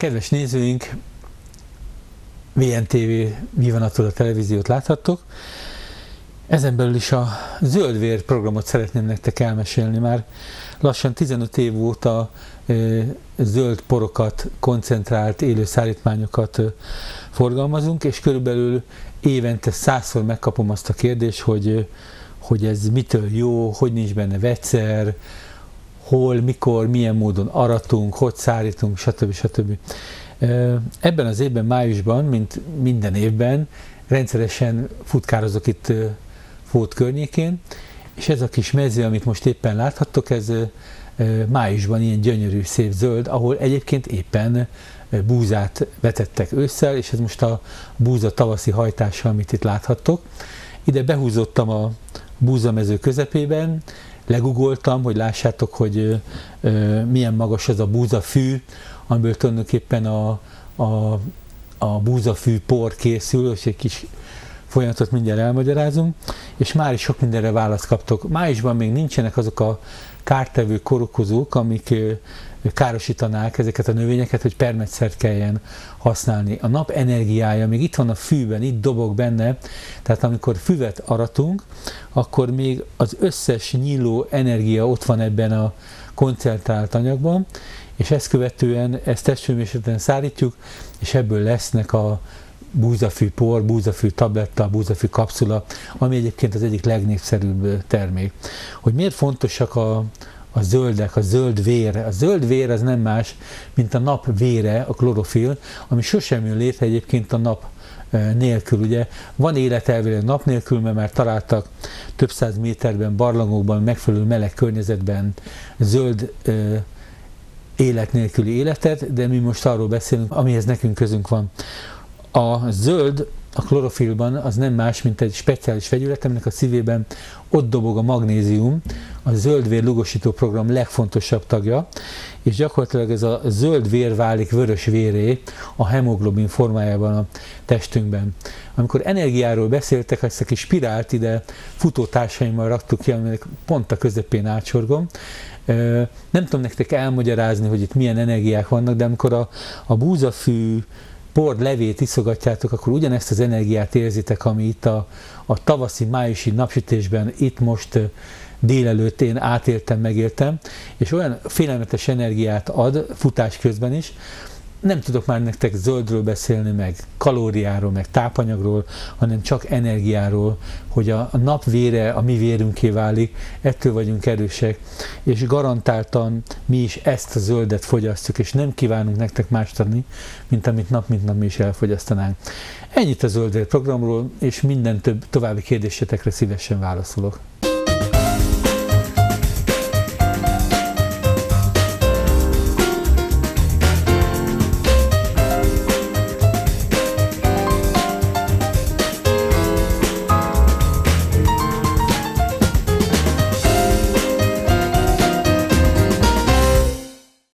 Kedves nézőink, VNTV Vivanatod a televíziót láthattok. Ezen belül is a Zöldvér programot szeretném nektek elmesélni. Már lassan 15 év óta zöld porokat, koncentrált élő szállítmányokat forgalmazunk, és körülbelül évente 100-szor megkapom azt a kérdést, hogy ez mitől jó, hogy nincs benne vegyszer, hol, mikor, milyen módon aratunk, hogy szállítunk, stb. Ebben az évben, májusban, mint minden évben, rendszeresen futkározok itt Fót környékén, és ez a kis mező, amit most éppen láthattok, ez májusban ilyen gyönyörű, szép zöld, ahol egyébként éppen búzát vetettek ősszel, és ez most a búza tavaszi hajtása, amit itt láthattok. Ide behúzottam a búzamező közepében, legugoltam, hogy lássátok, hogy milyen magas az a búzafű, amiből tulajdonképpen a búzafű por készül, és egy kis folyamatot mindjárt elmagyarázunk, és már is sok mindenre választ kaptok. Májusban még nincsenek azok a kártevő korokozók, amik károsítanák ezeket a növényeket, hogy permetszert kelljen használni. A nap energiája még itt van a fűben, itt dobog benne, tehát amikor füvet aratunk, akkor még az összes nyíló energia ott van ebben a koncentrált anyagban, és ezt követően ezt testhőmérsékleten szállítjuk, és ebből lesznek a búzafű por, búzafű tabletta, búzafű kapszula, ami egyébként az egyik legnépszerűbb termék. Hogy miért fontosak a zöldek, a zöld vér? A zöld vér az nem más, mint a nap vére, a klorofil, ami sosem jön létre egyébként a nap nélkül. Ugye van élet elvileg nap nélkül, mert már találtak több száz méterben, barlangokban, megfelelő meleg környezetben zöld élet nélküli életet, de mi most arról beszélünk, amihez nekünk közünk van. A zöld a klorofilban az nem más, mint egy speciális vegyület, aminek a szívében ott dobog a magnézium, a zöldvér lugosító program legfontosabb tagja, és gyakorlatilag ez a zöld vér válik vörös véré a hemoglobin formájában a testünkben. Amikor energiáról beszéltek, ezt a kis spirált ide futótársaimmal raktuk ki, aminek pont a közepén átsorgom. Nem tudom nektek elmagyarázni, hogy itt milyen energiák vannak, de amikor a búzafű por levét iszogatjátok, akkor ugyanezt az energiát érzitek, ami itt a tavaszi, májusi napsütésben, itt most délelőtt én átéltem, megéltem, és olyan félelmetes energiát ad futás közben is. Nem tudok már nektek zöldről beszélni, meg kalóriáról, meg tápanyagról, hanem csak energiáról, hogy a nap vére a mi vérünké válik, ettől vagyunk erősek, és garantáltan mi is ezt a zöldet fogyasztjuk, és nem kívánunk nektek mást adni, mint amit nap mint nap mi is elfogyasztanánk. Ennyit a Zöldvér programról, és minden további kérdésetekre szívesen válaszolok.